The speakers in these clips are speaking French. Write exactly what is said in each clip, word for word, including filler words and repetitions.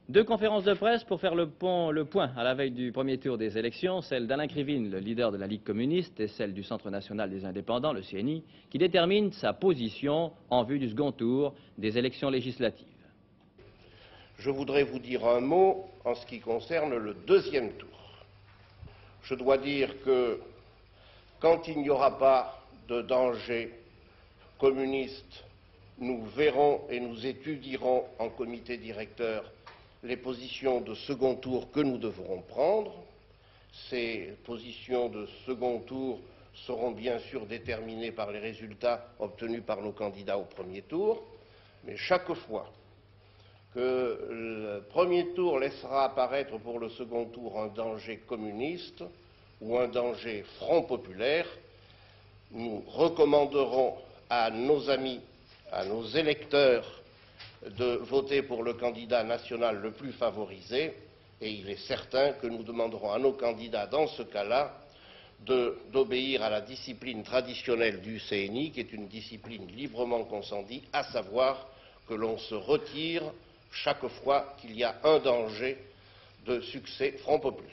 Deux conférences de presse pour faire le, pont, le point à la veille du premier tour des élections, celle d'Alain Krivine, le leader de la Ligue communiste, et celle du Centre national des indépendants, le C N I, qui détermine sa position en vue du second tour des élections législatives. Je voudrais vous dire un mot en ce qui concerne le deuxième tour. Je dois dire que quand il n'y aura pas de danger communiste, nous verrons et nous étudierons en comité directeur les positions de second tour que nous devrons prendre. Ces positions de second tour seront bien sûr déterminées par les résultats obtenus par nos candidats au premier tour, mais chaque fois que le premier tour laissera apparaître pour le second tour un danger communiste ou un danger Front populaire, nous recommanderons à nos amis, à nos électeurs, de voter pour le candidat national le plus favorisé, et il est certain que nous demanderons à nos candidats, dans ce cas-là, d'obéir à la discipline traditionnelle du C N I, qui est une discipline librement consentie, à savoir que l'on se retire chaque fois qu'il y a un danger de succès Front populaire.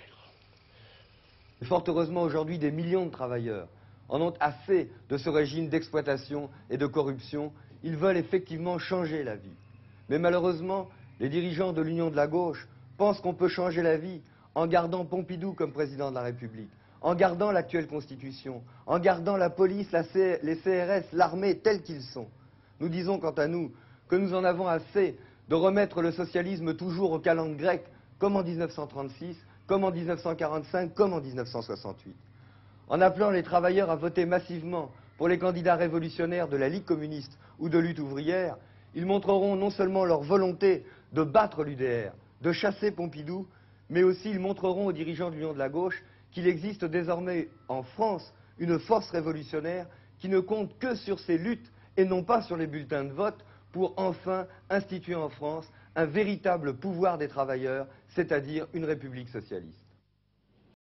Fort heureusement, aujourd'hui, des millions de travailleurs en ont assez de ce régime d'exploitation et de corruption. Ils veulent effectivement changer la vie. Mais malheureusement, les dirigeants de l'Union de la gauche pensent qu'on peut changer la vie en gardant Pompidou comme président de la République, en gardant l'actuelle Constitution, en gardant la police, la C les C R S, l'armée tels qu'ils sont. Nous disons quant à nous que nous en avons assez de remettre le socialisme toujours aux calendes grecques, comme en mille neuf cent trente-six, comme en mille neuf cent quarante-cinq, comme en mille neuf cent soixante-huit. En appelant les travailleurs à voter massivement pour les candidats révolutionnaires de la Ligue communiste ou de lutte ouvrière, ils montreront non seulement leur volonté de battre l'U D R, de chasser Pompidou, mais aussi ils montreront aux dirigeants de l'Union de la gauche qu'il existe désormais en France une force révolutionnaire qui ne compte que sur ses luttes et non pas sur les bulletins de vote pour enfin instituer en France un véritable pouvoir des travailleurs, c'est-à-dire une république socialiste.